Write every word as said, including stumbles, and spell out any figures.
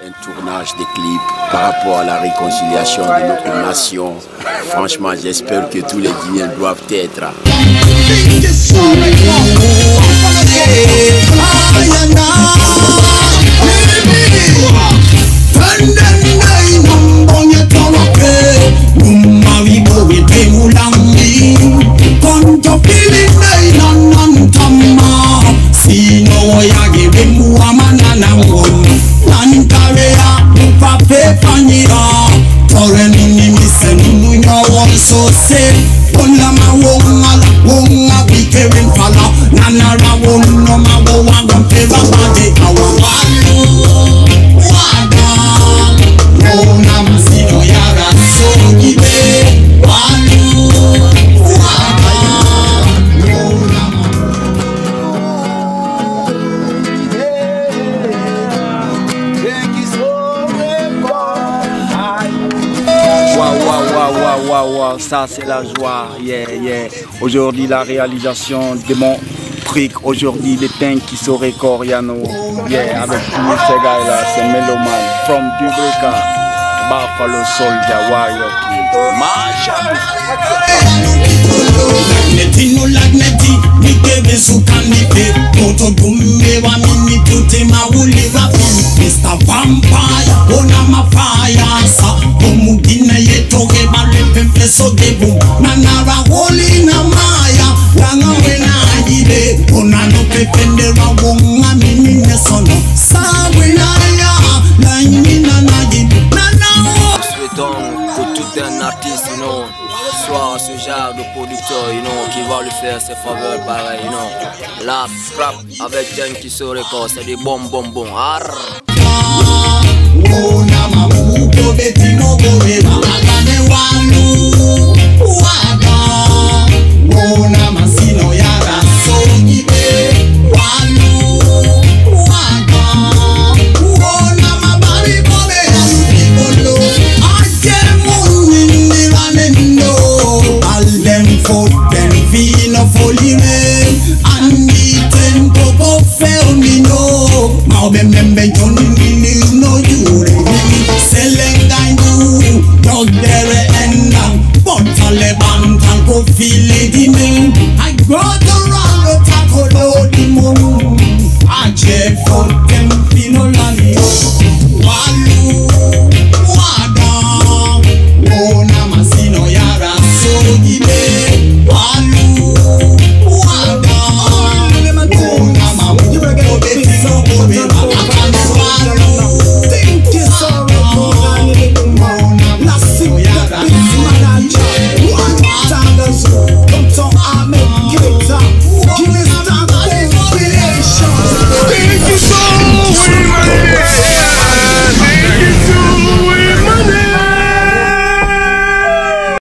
un tournage des clips par rapport à la réconciliation de notre nation. Franchement, j'espère que tous les Guinéens doivent être. Ça c'est la joie, yeah, yeah. Aujourd'hui la réalisation de mon truc, aujourd'hui les things qui sont Coriano, yeah, avec tous ces gars là, c'est Meloman, from Dubrika, Buffalo Soldier, Warrior King, Masha. Netino lagneti, nikebe sukanipe, toto dumbe wa mini tute mauli rapi, Mister Vampire, ona mafaya sa, omugine yetoge balepe mpeso debu, nanara holi na maya, langa wena ajibe, ona no pepende wa wonga mini nesono, sawe na ya, la imina na jibu, nanao. Souhaitons que tout un artiste, you know, soit ce genre de producteur, you know, qui va lui faire ses faveurs pareil, you know. La frappe avec Jen qui se record, c'est des bons bons bons. Arr. Feel it in me.